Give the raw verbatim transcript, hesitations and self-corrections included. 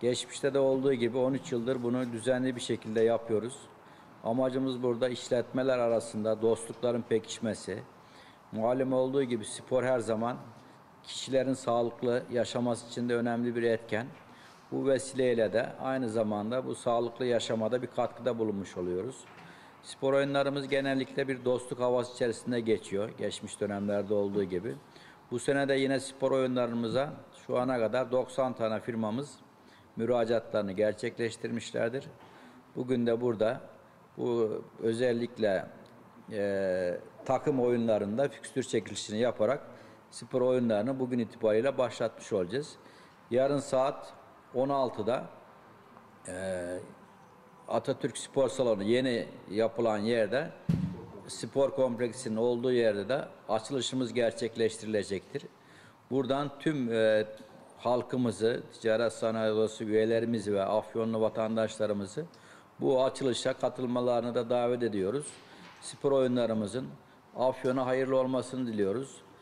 Geçmişte de olduğu gibi on üç yıldır bunu düzenli bir şekilde yapıyoruz. Amacımız burada işletmeler arasında dostlukların pekişmesi. Malum olduğu gibi spor her zaman kişilerin sağlıklı yaşaması için de önemli bir etken. Bu vesileyle de aynı zamanda bu sağlıklı yaşamada bir katkıda bulunmuş oluyoruz. Spor oyunlarımız genellikle bir dostluk havası içerisinde geçiyor. Geçmiş dönemlerde olduğu gibi. Bu sene de yine spor oyunlarımıza şu ana kadar doksan tane firmamız müracaatlarını gerçekleştirmişlerdir. Bugün de burada bu özellikle e, takım oyunlarında fikstür çekilişini yaparak spor oyunlarını bugün itibariyle başlatmış olacağız. Yarın saat on altıda e, Atatürk Spor Salonu yeni yapılan yerde spor kompleksinin olduğu yerde de açılışımız gerçekleştirilecektir. Buradan tüm e, halkımızı, ticaret sanayi odası üyelerimizi ve Afyonlu vatandaşlarımızı bu açılışa katılmalarını da davet ediyoruz. Spor oyunlarımızın Afyon'a hayırlı olmasını diliyoruz.